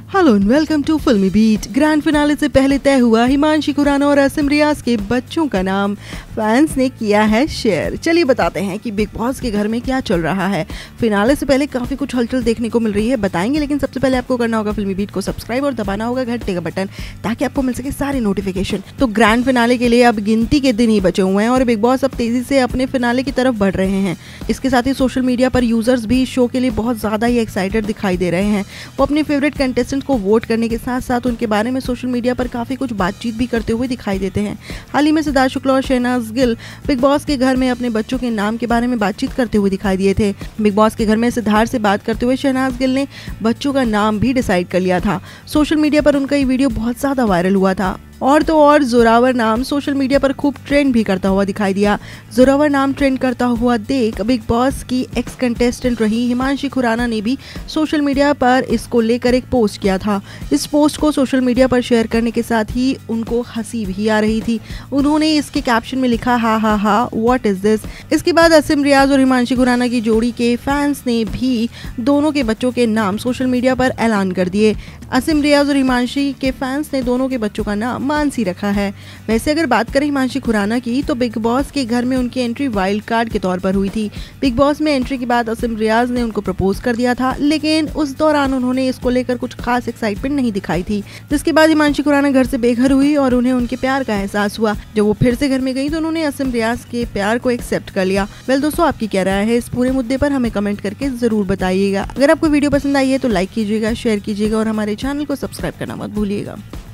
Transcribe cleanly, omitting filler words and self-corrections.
Hello and welcome to filmy beat. Grand finale से पहले तय हुआ हिमांशी खुराना और असिम रियाज के बच्चों का नाम फैंस ने किया है शेयर। चलिए बताते हैं कि बिग बॉस के घर में क्या चल रहा है। फिनाले से पहले काफी कुछ हलचल देखने को मिल रही है, बताएंगे, लेकिन सबसे पहले आपको करना होगा फिल्मी बीट को सब्सक्राइब और दबाना होगा घंटे का बटन ताकि आपको मिल सके सारी नोटिफिकेशन। तो ग्रैंड फिनाले के लिए अब गिनती के दिन ही बचे हुए हैं और बिग बॉस अब तेजी से अपने फिनाले की तरफ बढ़ रहे हैं। इसके साथ ही सोशल मीडिया पर यूजर्स भी शो के लिए बहुत ज्यादा ही एक्साइटेड दिखाई दे रहे हैं। वो अपने फेवरेट कंटेस्टेंट को वोट करने के साथ साथ उनके बारे में सोशल मीडिया पर काफी कुछ बातचीत भी करते हुए दिखाई देते हैं। हाल ही में सिद्धार्थ शुक्ला और शहनाज गिल बिग बॉस के घर में अपने बच्चों के नाम के बारे में बातचीत करते हुए दिखाई दिए थे। बिग बॉस के घर में सिद्धार्थ से बात करते हुए शहनाज गिल ने बच्चों का नाम भी डिसाइड कर लिया था। सोशल मीडिया पर उनका ये वीडियो बहुत ज्यादा वायरल हुआ था और तो और जोरावर नाम सोशल मीडिया पर खूब ट्रेंड भी करता हुआ दिखाई दिया। जोरावर नाम ट्रेंड करता हुआ देख बिग बॉस की एक्स कंटेस्टेंट रही हिमांशी खुराना ने भी सोशल मीडिया पर इसको लेकर एक पोस्ट किया था। इस पोस्ट को सोशल मीडिया पर शेयर करने के साथ ही उनको हंसी भी आ रही थी। उन्होंने इसके कैप्शन में लिखा हा व्हाट इज दिस। इसके बाद असिम रियाज और हिमांशी खुराना की जोड़ी के फैंस ने भी दोनों के बच्चों के नाम सोशल मीडिया पर ऐलान कर दिए। असिम रियाज और हिमांशी के फैंस ने दोनों के बच्चों का नाम मानसी रखा है। वैसे अगर बात करें हिमांशी खुराना की तो बिग बॉस के घर में उनकी एंट्री वाइल्ड कार्ड के तौर पर हुई थी। बिग बॉस में एंट्री के बाद असिम रियाज ने उनको प्रपोज कर दिया था, लेकिन उस दौरान उन्होंने इसको लेकर कुछ खास एक्साइटमेंट नहीं दिखाई थी। जिसके बाद हिमांशी खुराना घर से बेघर हुई और उन्हें उनके प्यार का एहसास हुआ। जब वो फिर से घर में गई तो उन्होंने असिम रियाज के प्यार को एक्सेप्ट कर लिया। वेल दोस्तों, आपकी क्या राय है इस पूरे मुद्दे पर, हमें कमेंट करके जरूर बताइएगा। अगर आपको वीडियो पसंद आई है तो लाइक कीजिएगा, शेयर कीजिएगा और हमारे चैनल को सब्सक्राइब करना मत भूलिएगा।